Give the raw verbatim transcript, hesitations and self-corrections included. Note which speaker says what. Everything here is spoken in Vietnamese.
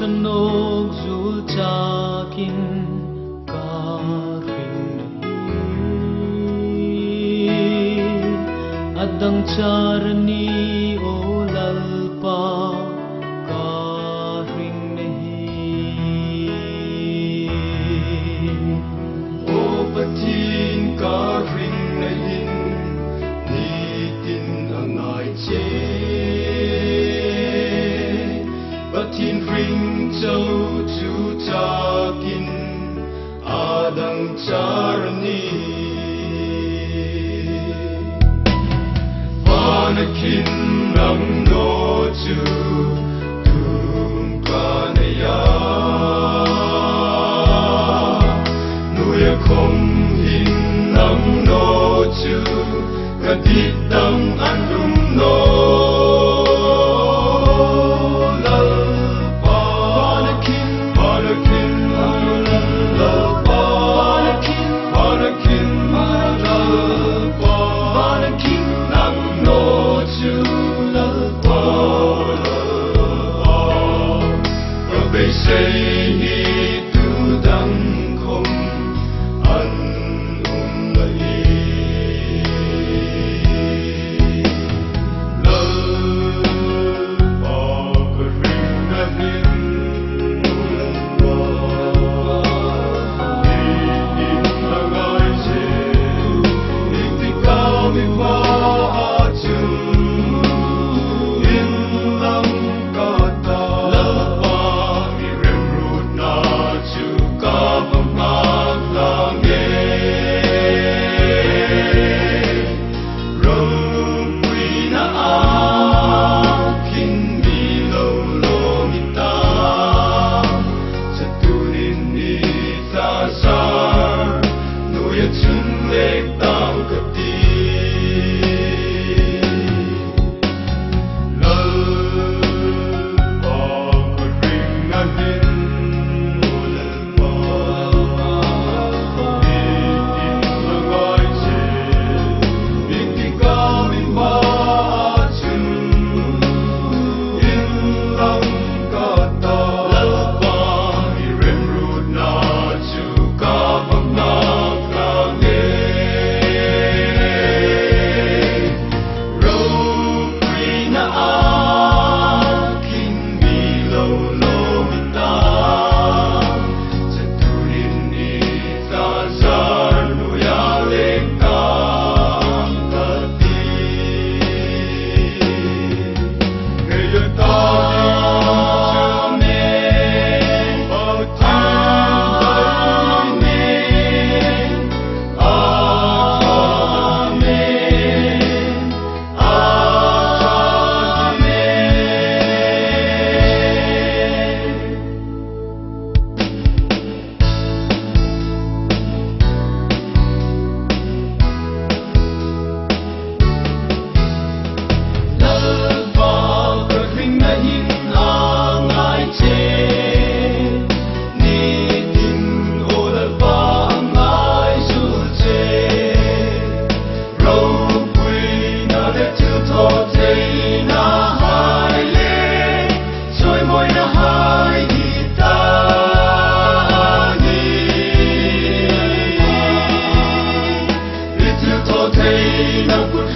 Speaker 1: Chanok zul chakin karing adang charani olalpa karing nahi o patin karing nahin nitin angai che patin ring châu chu chakin adang charani panakin nam no chu tum kanaya nuya khom hin nam no chu kadit dang anrum no say he tu dang không an um lai la pa ka ring na hin wa ni in la gai che ni ti ka mi pa chu in lam ka ta no